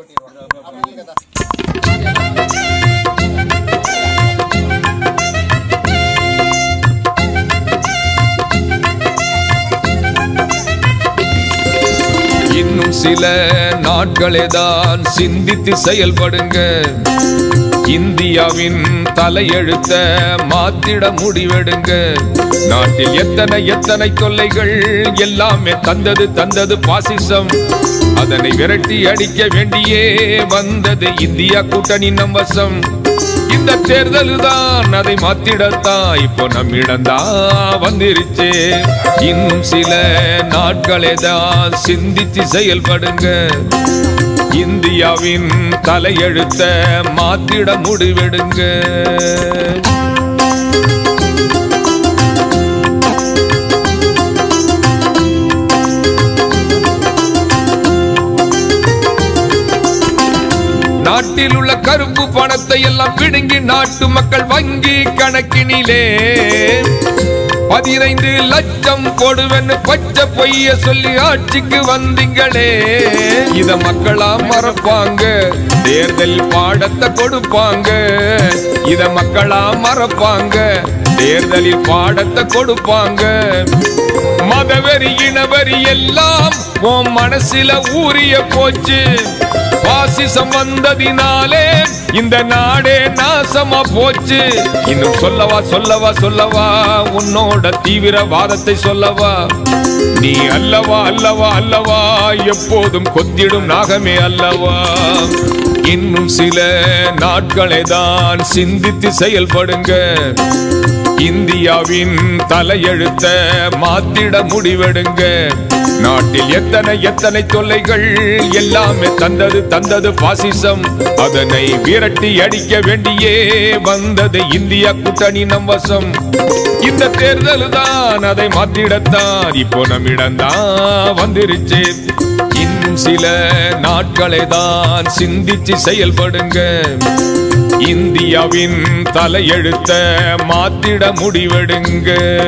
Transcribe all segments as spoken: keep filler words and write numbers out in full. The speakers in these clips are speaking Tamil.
இன்னும் சில நாட்களே தான் சிந்தித்து செயல்படுங்க. இந்தியாவின் தலையெழுத்த மாத்திட முடிவெடுங்க. நாட்டில் எத்தனை எத்தனை தொல்லைகள் எல்லாமே தந்தது தந்தது பாசிசம். அதனை விரட்டி அடிக்க வேண்டியே வந்தது இந்தியா கூட்டணி நம் வசம். இந்த தேர்தல் தான் அதை மாத்திடத்தான் இப்போ நம்மிடம்தான் வந்துருச்சு. இன்னும் சில நாட்களே தான் சிந்தித்து செயல்படுங்க. இந்தியாவின் தலையெழுத்த மாத்திட முடிவெடுங்க. நாட்டில் உள்ள கருப்பு பணத்தை எல்லாம் பிடுங்கி நாட்டு மக்கள் வங்கி கணக்கினிலே பதினைந்து லட்சம் போடுவேன்னு பச்சை பொய்ய சொல்லி ஆட்சிக்கு வந்தீங்களே. இத மக்களா மறப்பாங்க, தேர்தல் பாடத்தை கொடுப்பாங்க. இத மக்களா மறப்பாங்க, தேர்தலில் பாடத்தை கொடுப்பாங்க. மதவெறி இனவெறி எல்லாம் உன் மனசுல ஊறிய போச்சு. பாசிசம் வந்ததினாலே இந்த நாடே நாசமா போச்சு. இன்னும் சொல்லவா சொல்லவா சொல்லவா உன்னோட தீவிரவாதத்தை சொல்லவா. நீ அல்லவா அல்லவா அல்லவா எப்போதும் கொத்திடும் நாகமே அல்லவா. இன்னும் சில நாட்களே தான் சிந்தித்து செயல்படுங்க. இந்தியாவின் தலையெழுத்த மாத்திட முடிவெடுங்க. நாட்டில் எத்தனை எத்தனை தொல்லைகள் எல்லாமே தந்தது தந்தது பாசிசம். அதனை விரட்டி அடிக்க வேண்டியே வந்தது இந்தியா கூட்டணி நம் வசம். இந்த தேர்தல் தான் அதை மாத்திடத்தான் இப்போ நம்மிடம்தான் வந்துருச்சு. இன்னும் சில நாட்களே தான் சிந்திச்சு செயல்படுங்க. இந்தியாவின் தலையெழுத்த மாத்திட முடிவெடுங்க.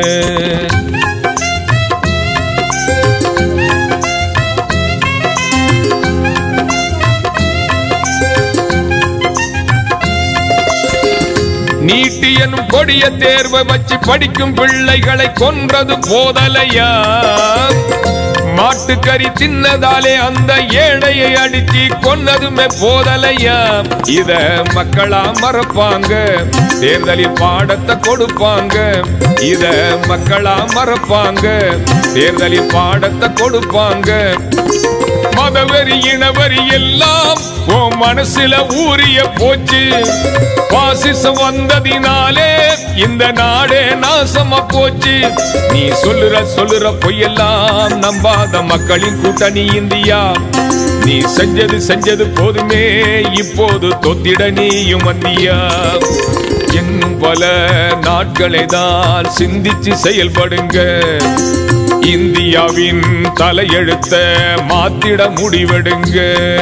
நீட்டி எனும் கொடிய தேர்வை வச்சு படிக்கும் பிள்ளைகளை கொன்றது போதலையா. மாட்டுக்கறி தின்னதாலே அந்த ஏழையை அடிச்சு கொன்னதுமே போதலையா. இத மக்களா மறப்பாங்க, தேர்தலில் பாடத்தை கொடுப்பாங்க. இத மக்களா மறப்பாங்க, தேர்தலில் பாடத்தை கொடுப்பாங்க. மதவெறி இனவெறி எல்லாம் உன் மனசுல ஊறிய போச்சு. பாசிசம் வந்ததினாலே இந்த நாடே நாசமா போச்சு. நீ சொல்லுற சொல்லுற பொய்யெல்லாம் நம்பாத மக்களின் கூட்டணி இந்தியா. நீ செஞ்சது செஞ்சது போதுமே, இப்போது தொத்திட நீயும் வந்தியா. இன்னும் பல நாட்களை தான் சிந்திச்சு செயல்படுங்க. இந்தியாவின் தலையெழுத்த மாத்திட முடிவெடுங்க.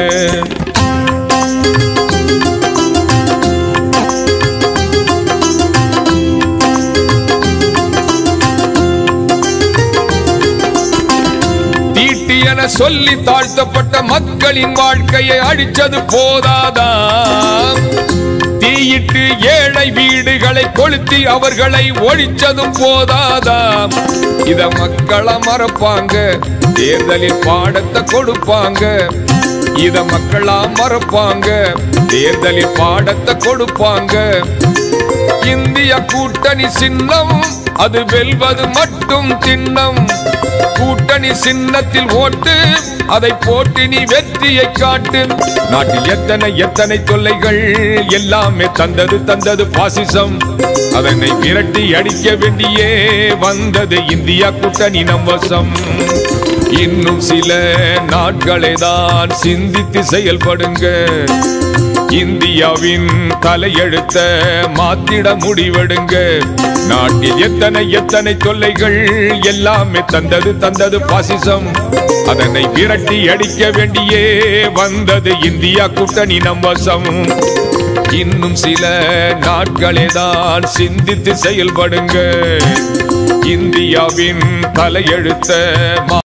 தீட்டி என சொல்லி தாழ்த்தப்பட்ட மக்களின் வாழ்க்கையை அழிச்சது போதாதா. தீயிட்டு ஏழை வீடுகளை கொளுத்தி அவர்களை ஒழிச்சதும் போதாதா. இத மக்களா மறப்பாங்க, தேர்தலில் பாடத்தை கொடுப்பாங்க. இத மக்களா மறப்பாங்க, தேர்தலில் பாடத்தை கொடுப்பாங்க. இந்திய கூட்டணி சின்னம் அது வெல்வது மட்டும் திண்ணம். கூட்டணி சின்னத்தில் ஓட்டு, அதை போட்டு நீ வெற்றியை காட்டு. நாட்டில் எத்தனை எத்தனை தொல்லைகள் எல்லாமே தந்தது தந்தது பாசிசம். அதனை விரட்டி அடிக்க வேண்டியே வந்தது இந்தியா கூட்டணி நம் வசம். இன்னும் சில நாட்களே தான் சிந்தித்து செயல்படுங்க. இந்தியாவின் தலையெழுத்த மாத்திட முடிவெடுங்க. நாட்டில் எத்தனை எத்தனை தொல்லைகள் எல்லாமே தந்தது தந்தது பாசிசம். அதனை விரட்டி அடிக்க வேண்டியே வந்தது இந்தியா கூட்டணி நம் வசம். இன்னும் சில நாட்களே தான் சிந்தித்து செயல்படுங்க. இந்தியாவின் தலையெழுத்த